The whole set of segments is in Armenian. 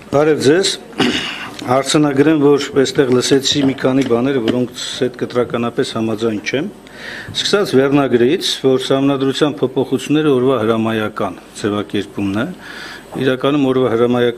Բարև ձեզ, հարցանագրեմ, որ այստեղ լսեցի մի քանի բաները, որոնց հետ կտրականապես համաձայն չեմ։ Սկսած վերնագրից, որ Սահմանադրության փոփոխությունները օրվա հրամայական ձևակերպումն է, իրականում օրվա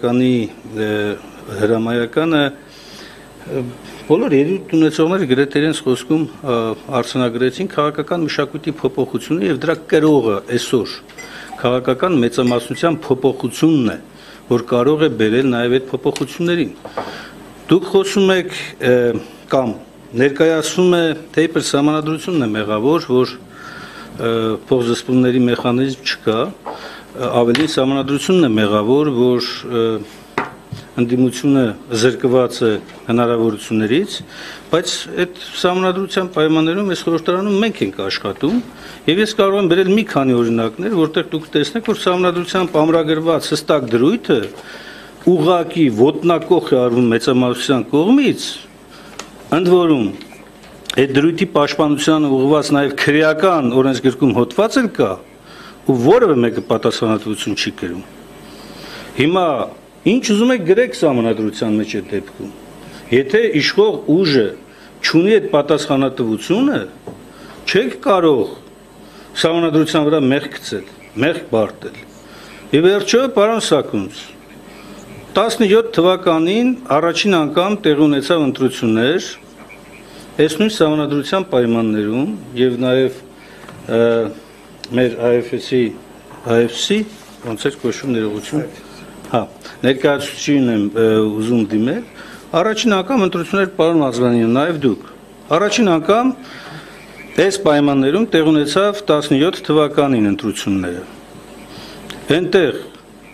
հրամայականը բոլոր երևույթ ունեցողները գրեթե իրենց խոսքում արձանագրեցին քաղաքական մշակույթի փոփոխությունը եւ դրա կրողը այսօր քաղաքական մեծամասնության փոփոխությունն է, որ կարող է բերել նաև այդ փոփոխություններին։ Դուք խոսում եք կամ ներկայացնում է թե իբր Սահմանադրությունն է մեղավոր, որ փոխզսպումների մեխանիզմ չկա, ավելի Սահմանադրությունն է մեղավոր, որ ընդդիմությունը զրկված է հնարավորություններից, բայց այդ Սահմանադրության պայմաններում այս խորհրդարանում մենք ենք աշխատում, եւ ես կարող եմ բերել մի քանի օրինակներ, որտեղ դուք տեսնեք, որ Սահմանադրությամբ ամրագրված հստակ դրույթը ուղղակի ոտնակոխ է արվում մեծամասնության կողմից, ընդ որում այդ դրույթի պաշտպանությանը ուղղված նաեւ քրեական օրենսգրքում հոդված էլ կա, ու որևէ մեկը պատասխանատվություն չի կրում։ Հիմա ինչ ուզում եք գրեք Սահմանադրության մեջ այդ դեպքում։ Եթե իշխող ուժը չունի այդ պատասխանատվությունը, չեք կարող Սահմանադրության վրա մեղք գցել, մեղք բարդել։ Եվ վերջո, պարոն Սաքունց, 17 թվականին առաջին անգամ տեղի ունեցավ ընտրություններ, այս նույն Սահմանադրության պայմաններում եւ նաեւ մեր IFC, ոնց է կոչվում ներողություն։ Հա, ներկայացուցիչին եմ ուզում դիմել, առաջին անգամ ընտրություններ պարոն Մազրանյան, նաև դուք։ Առաջին անգամ այս պայմաններում տեղ ունեցավ 17 թվականին ընտրությունները։ Այնտեղ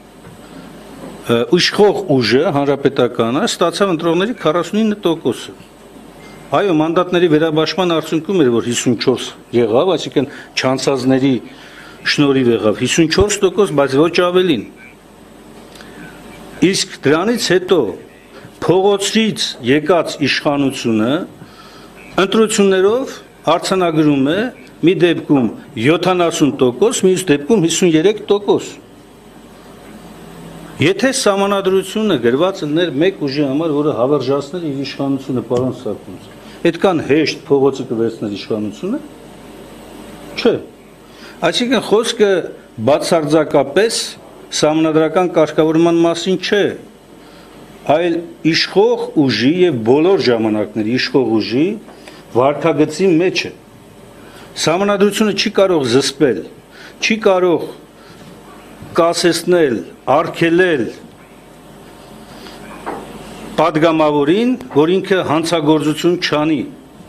իշխող ուժը, հանրապետականը, ստացավ ընտրողների 49%-ը։ Այո, մանդատների վերաբաշխման արդյունքում էր, որ 54 եղավ, այսինքն չանցածների շնորհիվ եղավ 54%, բայց ոչ ավելին։ Իսկ դրանից հետո փողոցից եկած իշխանությունը ընտրություններով արձանագրում է մի դեպքում 70%, մյուս դեպքում 53%։ Եթե Սահմանադրությունը գրված էր մեկ ուժի համար, որը հավերժացներ իր իշխանությունը, պարոն Սաքունց, այդքան հեշտ փողոցը կվերցներ իշխանությունը։ Չէ։ Այսինքն խոսքը բացարձակապես Սահմանադրական կարգավորման մասին չէ, այլ իշխող ուժի եւ բոլոր ժամանակների իշխող ուժի վարքագծի մեջ է։ Սահմանադրությունը չի կարող զսպել, չի կարող կասեցնել, արգելել падգամավորին, որ ինքը հանցագործություն չանի։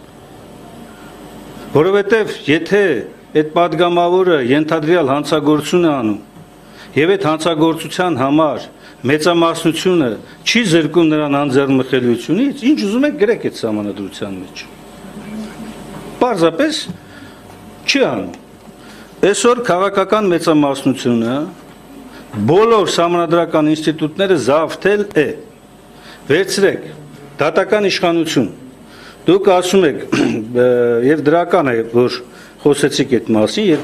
Որովհետեւ եթե այդ падգամավորը ենթադրյալ հանցագործություն է անում, եւ այդ հանցագործության համար մեծամասնությունը չի զրկում նրան անձեռնմխելիությունից, ինչ ուզում եք գրեք այդ Սահմանադրության մեջ։ Պարզապես չի անում։ Այսօր քաղաքական մեծամասնությունը բոլոր սահմանադրական ինստիտուտները զավթել է։ Վերցրեք դատական իշխանություն։ Դուք ասում եք եւ դրական է, որ խոսեցիք այդ մասին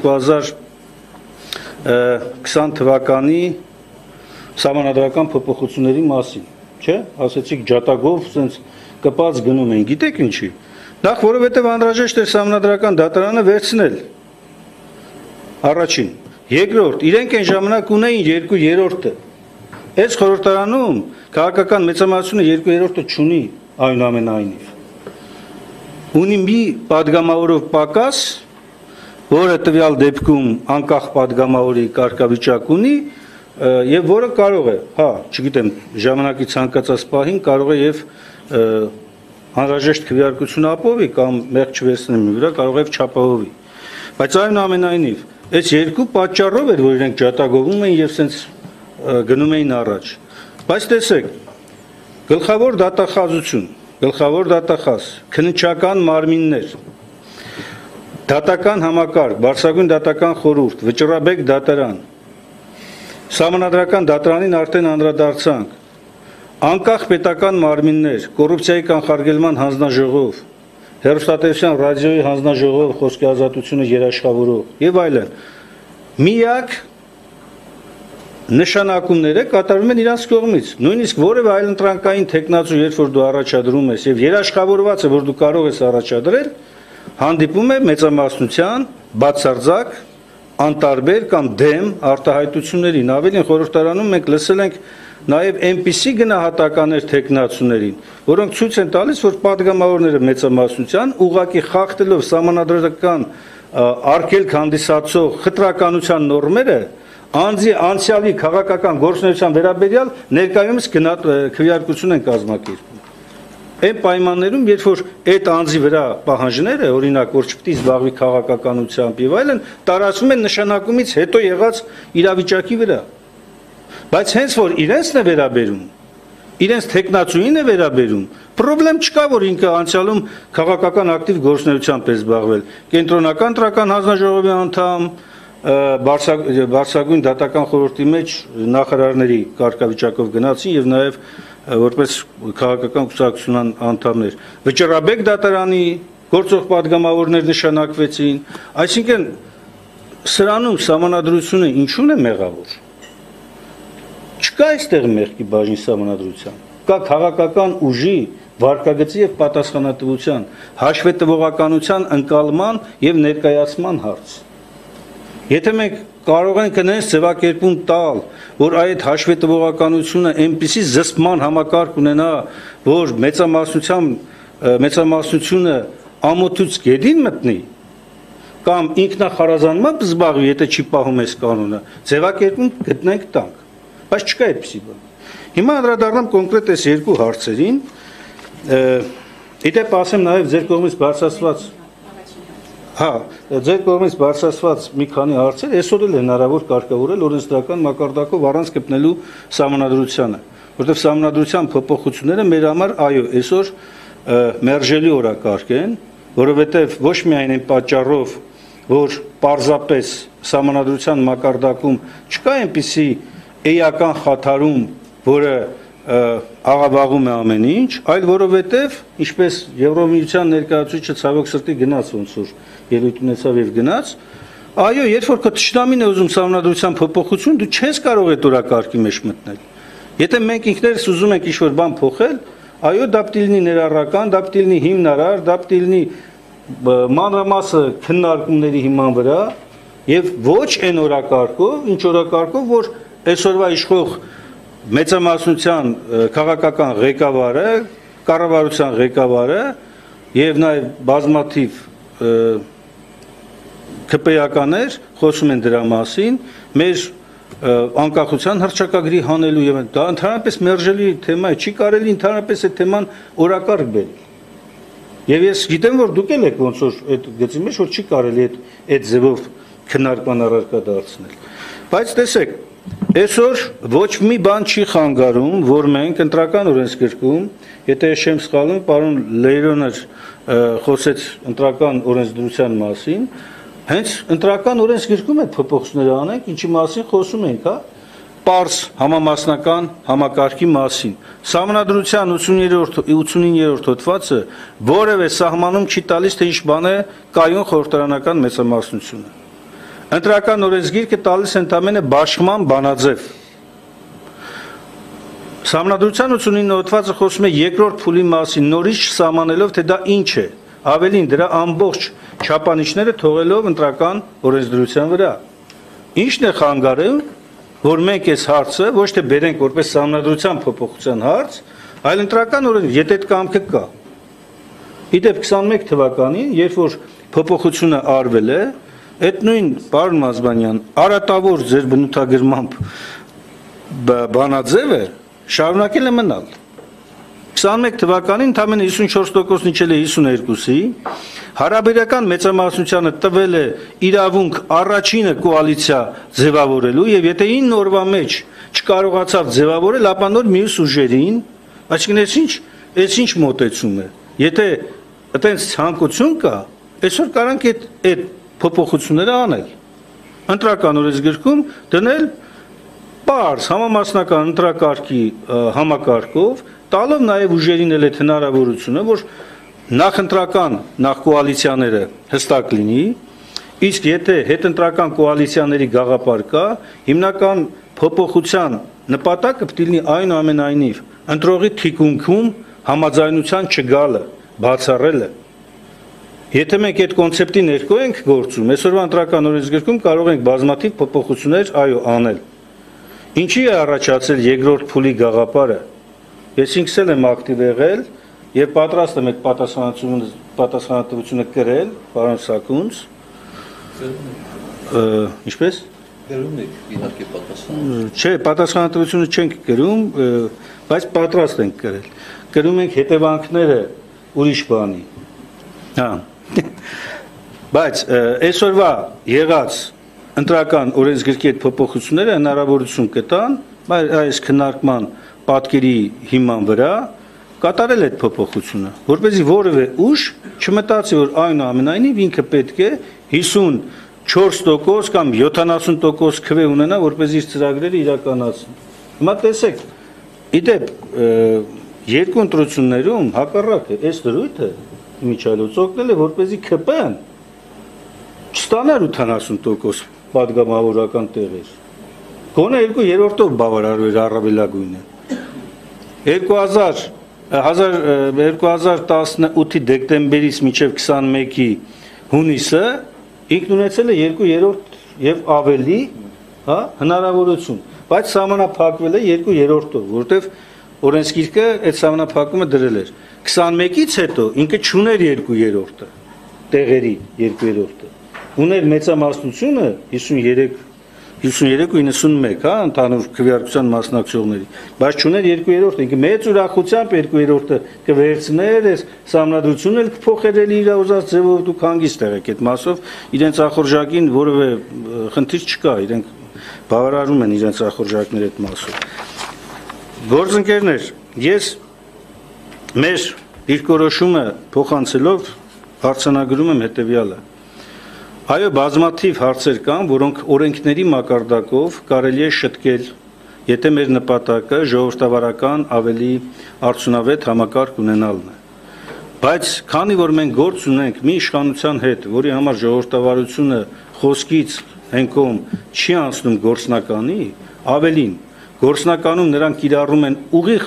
2020 թվականի Սահմանադրական փոփոխությունների մասին, չէ՞, ասեցիք ջատագով sense կպած գնում են, գիտեք ինչի։ Նախ որովհետև անհրաժեշտ է Սահմանադրական դատարանը վերցնել։ Առաջին, երկրորդ, իրենք այն ժամանակ ունեին 2/3-ը։ Այս խորհրդարանում քաղաքական մեծամասնությունը 2/3-ը չունի այնուամենայնիվ։ Ունի մի падգամավորով պակաս, որը տվյալ դեպքում անկախ падգամավորի կարգավիճակ ունի եւ որը կարող է, հա, չգիտեմ, ժամանակի ցանկացած պահին կարող է եւ անհրաժեշտ քվեարկություն ապովի կամ մեղք չվերցնի մի վրա, կարող է չապահովի։ Բայց այնուամենայնիվ այս երկու պատճառով էր, որ իրենք ջատագովում էին եւ սենց գնում էին առաջ։ Բայց տեսեք, գլխավոր դատախազություն, գլխավոր դատախազ, քննչական մարմիններ, դատական համակարգ, բարձրագույն դատական խորհուրդ, վճռաբեկ դատարան, Սահմանադրական դատարանին արդեն անդրադարձանք, անկախ պետական մարմիններ, կոռուպցիայի կանխարգելման հանձնաժողով, հեռուստատեսության ռադիոյի հանձնաժողով խոսքի ազատությունը երաշխավորող եւ այլն։ Միակ նշանակումները կատարվում են իրանց կողմից։ Նույնիսկ որևէ այլ ընտրանքային տեխնացու, երբ որ դու առաջադրում ես եւ երաշխավորված է, որ դու կարող ես առաջադրել, հանդիպում է մեծամասնության բացարձակ անտարբեր կամ դեմ արտահայտություններին։ Ավելին խորհրդարանում մենք լսել ենք նաև այնպիսի գնահատականներ տեխնացուներին, որոնք ցույց են տալիս, որ падգամավորները մեծամասնության ուղղակի խախտելով սահմանադրական արգելք հանդիսացող խտրականության նորմերը անցյալի քաղաքական գործունեության վերաբերյալ ներկայումս քվեարկություն են կազմակերպում։ Այն պայմաններում, երբ որ այդ անձի վրա պահանջները, օրինակ, որ չպետք է զբաղվի քաղաքականությամբ եւ այլն, տարածվում են նշանակումից հետո եղած իրավիճակի վրա։ Բայց հենց որ իրենցն է վերաբերում, իրենց տեխնացուին է վերաբերում, պրոբլեմ չկա, որ ինքը անցյալում քաղաքական ակտիվ գործունեությամբ է զբաղվել։ Կենտրոնական տրական հանձնաժողովի անդամ, Բարձրագույն դատական խորհրդի մեջ նախարարների կարգավիճակով գնացին եւ նաեւ որպես քաղաքական կուսակցության անդամներ։ Վճռաբեկ դատարանի գործող падգամավորներ նշանակվեցին, այսինքն սրանում սահմանադրությունը ինչու՞ն է մեղավոր։ Չկա այստեղ մեղքի բաժին սահմանադրության։ Կա քաղաքական ուժի, վարկագծի եւ պատասխանատվության, հաշվետվողականության ընկալման եւ ներկայացման հարց։ Եթե մենք կարող ենք այնպես ձևակերպում տալ, որ այդ հաշվետվողականությունը այնպիսի զսպման համակարգ ունենա, որ մեծամասնությունը ամոթուց գետին մտնի, կամ ինքնախարազանմամբ զբաղվի, եթե չի պահում այս կանոնը, ձևակերպում գտնենք տանք, բայց չկա այդպիսի բան։ Հիմա անդրադառնամ կոնկրետ այս երկու հարցերին, իդեպ ասեմ նաև ձեր կողմից բարձրացված ձեր կողմից բարձրացված մի քանի հարցեր այսօր էլ հնարավոր կարգավորել օրենսդրական մակարդակով առանց կպնելու սահմանադրությանը, որտեղ սահմանադրության փոփոխությունները մեր համար այո, այսօր մերժելի օրակարգ են, որովհետև ոչ միայն այն պատճառով, որ պարզապես սահմանադրության մակարդակում չկա այնպիսի էական խաթարում, որը աղավաղում է ամեն ինչ, այլ որովհետև, ինչպես Եվրոմիության ներկայացուցիչը ցավոք սրտի գնաց ոնց որ ելույթ ունեցավ եւ գնաց, այո, երբ որ քո թշնամին է ուզում սահմանադրության փոփոխություն, դու չես կարող այդ օրակարգի մեջ մտնել։ Եթե մենք ինքներս ուզում ենք ինչ-որ բան փոխել, այո, դա պետք է լինի ներառական, դա պետք է լինի հիմնարար, դա պետք է լինի մանրամասը քննարկումների հիման վրա եւ ոչ այն օրակարգով, ինչ օրակարգով, որ այսօրվա իշխող մեծամասնության քաղաքական ղեկավարը, կառավարության ղեկավարը եւ նաեւ բազմաթիվ ԿՊ-ականներ խոսում են դրա մասին, մեր անկախության հռչակագրի հանելու եւ դա ընդհանրապես մերժելի թեմա է, չի կարելի ընդհանրապես այդ թեման օրակարգ բերել։ Եվ ես գիտեմ, որ դուք եք ոնց որ այդ գծի մեջ որ չի կարելի այդ ձևով քննարկման առարկա դարձնել։ Բայց տեսեք, այսօր ոչ մի բան չի խանգարում, որ մենք ընտրական օրենսգրքում, եթե չեմ սխալվում, պարոն Լեյրոնը խոսեց ընտրական օրենսդրության մասին, հենց ընտրական օրենսգրքում այդ փոփոխությունները անենք, ինչի մասին խոսում ենք, հա, պարզ համամասնական համակարգի մասին։ Սահմանադրության 89-րդ հոդվածը որևէ սահմանում չի տալիս, թե ինչ բան է կայուն խորհրդարանական մեծամասնությունը։ Ընտրական օրենսգիրքը տալիս ընդամենը բաշխման բանաձև։ Սահմանադրության 89 հոդվածը խոսում է երկրորդ փուլի մասին, նորից չսահմանելով, թե դա ինչ է, ավելին դրա ամբողջ չափանիշները թողելով ընտրական օրենսդրության վրա։ Ինչն է խանգարում, որ մենք այս հարցը ոչ թե բերենք որպես սահմանադրության փոփոխության հարց, այլ ընտրական օրենսգիր, եթե այդ կամքը կա։ Իդեպ 21 թվականին, երբ որ փոփոխությունը արվել է, այդ նույն պարոն Մազմանյան, արատավոր ձեր բնութագրմամբ բանաձևը շարունակել է մնալ։ 21 թվականին ընդամենը 54%-ն իջել է 52-ի, հարաբերական մեծամասնությանը տվել է իրավունք առաջինը կոալիցիա ձևավորելու եւ եթե 9 օրվա մեջ չկարողացավ ձևավորել, ապա նոր մյուս ուժերին, այսինքն այս ինչ մոտեցում է։ Եթե այտենց ցանկություն կա, այսօր կարանք այդ փոփոխությունները անել։ Ընտրական օրենսգրքում դնել պարզ համամասնական ընտրակարգի համակարգով, տալով նաև ուժերին էլ այդ հնարավորությունը, որ նախ ընտրական, նախ կոալիցիաները հստակ լինի, իսկ եթե հետընտրական կոալիցիաների գաղափար կա, հիմնական փոփոխության նպատակը պետք է լինի այնուամենայնիվ ընտրողի թիկունքում համաձայնության չգալը, բացառելը։ Եթե մենք այդ կոնցեպտի ներքո ենք գործում, այսօրվա ընտրական օրենսգրքում կարող ենք բազմաթիվ փոփոխություններ անել։ Ինչի է առաջացել երկրորդ փուլի գաղափարը։ Ես ինքս եմ ակտիվ եղել եւ պատրաստ եմ այդ պատասխանատվությունը կրել, պարոն Սակունց։ Ինչպես։ Գրում եք իհարկե պատասխան։ Չէ, պատասխանատվությունը չենք կրում, բայց պատրաստ ենք կրել։ Կրում ենք հետևանքները ուրիշ բանի։ Հա։ Բայց այսօրվա եղած ընտրական օրենսգրքի այդ փոփոխությունները հնարավորություն կտան այս քննարկման պատկերի հիման վրա կատարել այդ փոփոխությունը, որպեսզի որևէ ուժ չմտածի, որ այնուամենայնիվ ինքը պետք է 54% կամ 70% քվե ունենա, որպեսզի իր ծրագրերը իրականացնի։ Հիմա տեսեք, իդեպ երկու ընտրություններում հակառակը այս դրույթը Միչայելոց օգնել է, որպեսզի ԿՊ-ն չստանար 80% պատգամավորական տեղեր։ Գոնե 2/3-ով բավարարվեր առավելագույնը։ 2018-ի դեկտեմբերից մինչև 21-ի հունիսը ինքն ունեցել է 2/3 եւ ավելի, հա, հնարավորություն, բայց սահմանափակվել է 2/3-ով, որովհետեւ օրենսգիրքը այդ սահմանափակումը դրել էր։ 21-ից հետո ինքը չուներ 2/3-ը, տեղերի 2/3-ը։ Ուներ մեծամասնությունը 53 ու 91, հա, ընդհանուր քվեարկության մասնակցողների, բայց չուներ 2/3-ը, ինքը մեծ ուրախությամբ 2/3-ը կվերցներ, այս սահմանադրությունն էլ կփոխեր իր ուզած ձևով, դուք հանգիստ եղեք այդ մասով, իրենց ախորժակին որևէ խնդիր չկա, իրենք բավարարում են իրենց ախորժակները այդ մասով։ Գործընկերներ, ես մեր դիրքորոշումը փոխանցելով հարցանագրում եմ հետևյալը։ Այո, բազմաթիվ հարցեր կան, որոնք օրենքների մակարդակով կարելի է շտկել, եթե մեր նպատակը ժողովրդավարական ավելի արդյունավետ համակարգ ունենալն է։ Բայց քանի որ մենք գործ ունենք մի իշխանության հետ, որի համար ժողովրդավարությունը խոսքից հենքոմ չի անցնում գործնականի, ավելին, գործնականում նրանք կիրառում են ուղիղ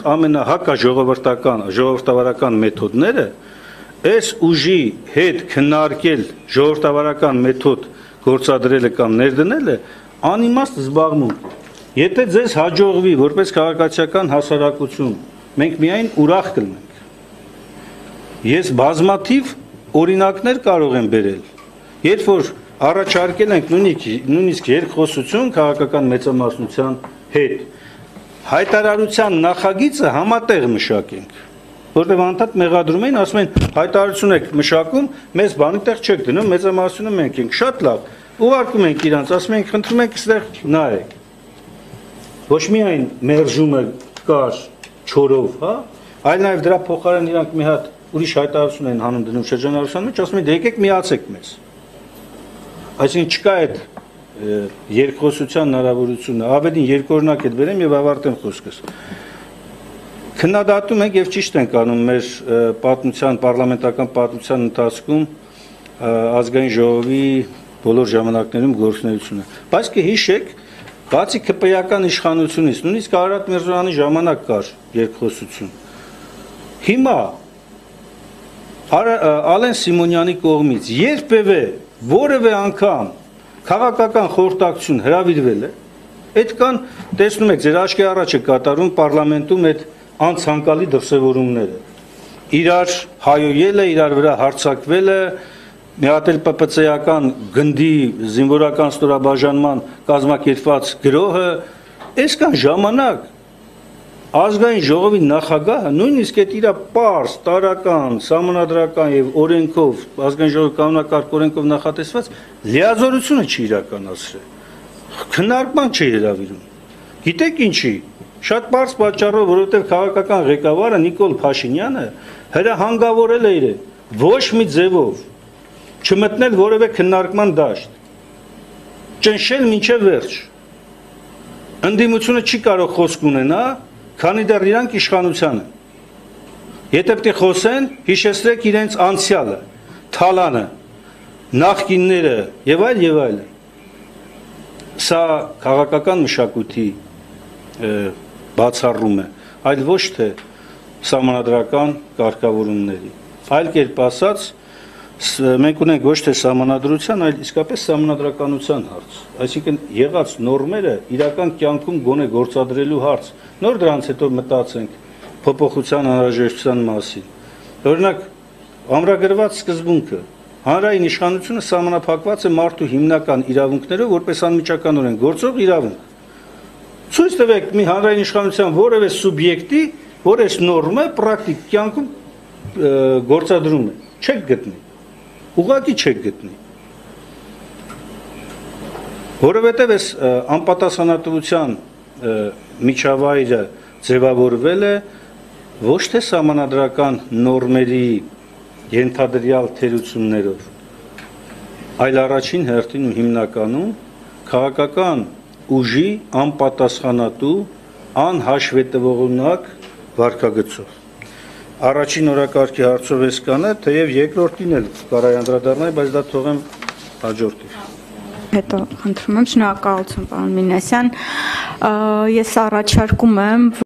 ժողովրդավարական մեթոդները, այս ուժի հետ քննարկել ժողովրդավարական մեթոդ գործադրելը կամ ներդնելը անիմաստ զբաղմունք է։ Եթե ձեզ հաջողվի որպես քաղաքացիական հասարակություն, մենք միայն ուրախ կլինենք։ Ես բազմաթիվ օրինակներ կարող եմ բերել, երբ որ առաջարկել ենք նույնիսկ երկխոսություն քաղաքական մեծամասնության հետ, հայտարարության նախագիծը համատեղ մշակենք, որտեղ անդադ մեղադրում էին, ասում են հայտարարություն եք մշակում, մեզ բանի տեղ չեք դնում, մեծամասնությունը մենք ենք, շատ լավ, ուղարկում ենք իրանց, ասում ենք խնդրում ենք այստեղ նայեք։ Ոչ միայն մերժումը կար չորով, հա, այլ նաև դրա փոխարեն իրանք մի հատ ուրիշ հայտարարություն են հանում դնում շրջանառության մեջ, ասում են եկեք միացեք մեզ։ Այսինքն չկա այդ երկխոսության հնարավորությունը, ավելին երկօրինակ հետ բերեմ եւ ավարտեմ խոսքս։ Քննադատում ենք եւ ճիշտ ենք անում մեր պատմության, պարլամենտական պատմության ընթացքում ազգային ժողովի բոլոր ժամանակներում գործունեությունը։ Բայց կհիշեք, բացի ԿՊ-ական իշխանությունից, նույնիսկ Արարատ Միրզոյանի ժամանակ կար երկխոսություն։ Հիմա Ալեն Սիմոնյանի կողմից երբևէ որևէ անգամ քաղաքական խորհրդակցություն հրավիրվել է, այդքան տեսնում եք, ձեր աչքի առաջ է կատարում պարլամենտում այդ անցանկալի դրսևորումները։ Իրար հայոյելը, իրար վրա հարձակվելը, մի հատ էլ ՊՊՑ-ական գնդի զինվորական ստորաբաժանման կազմակերպված գրոհը, այսքան ժամանակ ազգային ժողովի նախագահը նույնիսկ այդ իր պարզ, տարական, սահմանադրական եւ օրենքով, ազգային ժողովի կանոնակարգ օրենքով նախատեսված լիազորությունը չի իրականացրել։ Քննարկման չի հրավիրում։ Գիտեք ինչի։ Շատ պարզ պատճառով, որովհետեւ քաղաքական ղեկավարը Նիկոլ Փաշինյանը հրահանգավորել է իրեն ոչ մի ձևով չմտնել որևէ քննարկման դաշտ։ Ճնշել մինչև վերջ։ Ընդդիմությունը չի կարող խոսք ունենա, քանի դեռ իրանք իշխանության են։ Եթե պետք է խոսեն, հիշեցրեք իրենց անցյալը, թալանը, նախկինները եւ այլ եւ այլն։ Սա քաղաքական մշակույթի բացառում է, այլ ոչ թե սահմանադրական կարգավորումների։ Այլ կերպ ասած, մենք ունենք ոչ թե սահմանադրության, այլ իսկապես սահմանադրականության հարց։ Այսինքն եղած նորմերը իրական կյանքում գոնե գործադրելու հարց։ Նոր դրանց հետո մտածենք փոփոխության անհրաժեշտության մասին։ Օրինակ, ամրագրված սկզբունքը հանրային իշխանությունը սահմանափակված է մարդու հիմնական իրավունքներով, որպես անմիջականորեն գործող իրավունք։ Ցույց տվեք մի հանրային իշխանության որևէ սուբյեկտի, որ այս նորմը պրակտիկ կյանքում գործադրում է։ Չեք գտնի։ Ուղղակի չեք գտնի։ Որովհետև այս անպատասխանատվության միջավայրը ձևավորվել է ոչ թե սահմանադրական նորմերի ենթադրյալ թերություններով, այլ առաջին հերթին ու հիմնականում քաղաքական ուժի անպատասխանատու, անհաշվետվողունակ վարքագծով։ Առաջին օրակարգի հարցով ես կանա, թեև երկրորդին էլ կարա անդրադառնայի, բայց դա թողեմ հաջորդի։ Հետո խնդրում եմ, շնորհակալություն պարոն Մինասյան, ես առաջարկում եմ